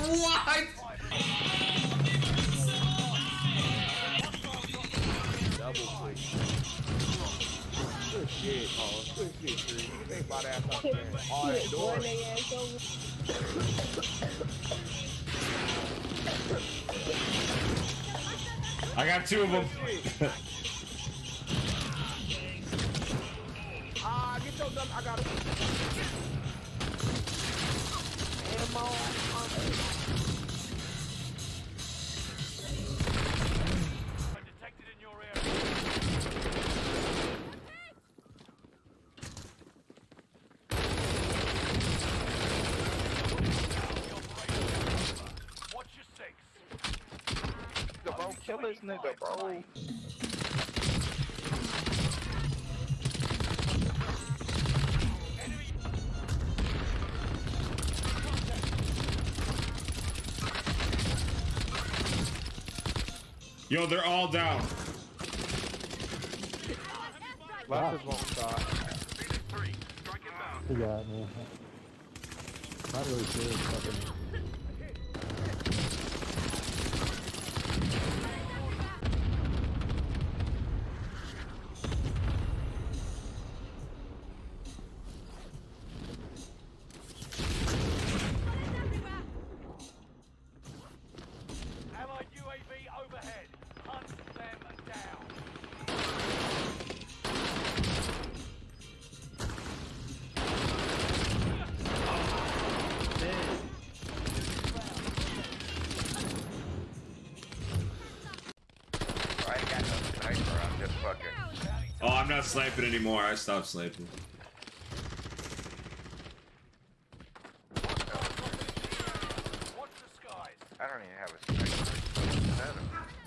What? Double quick. Good shit, oh, good shit, dude. You can think about that something. All that doors. I got 2 of them. Get your gun. I got it. Ammo. Detected in your area. Watch your 6. Bro, kill this nigga, bro. Yo, they're all down. Left is one shot. He got me. Not really sure. Fucking. Allied UAV overhead. Hunt them down. I ain't got no sniper, I'm just fucking. Oh, I'm not sniping anymore. I stopped sniping. Watch the skies. I don't even have a sniper.